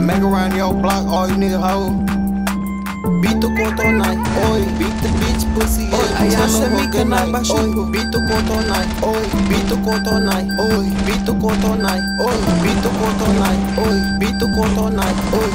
Make around your block, all you nigga hoe. Beat the court all night, oi. Beat the bitch pussy, oi. Tell her what good night, oi. Beat the court all night, oi. Beat the court all night, oi. Beat the court all night, oi. Beat the court all night, oi. Beat the court all night, oi.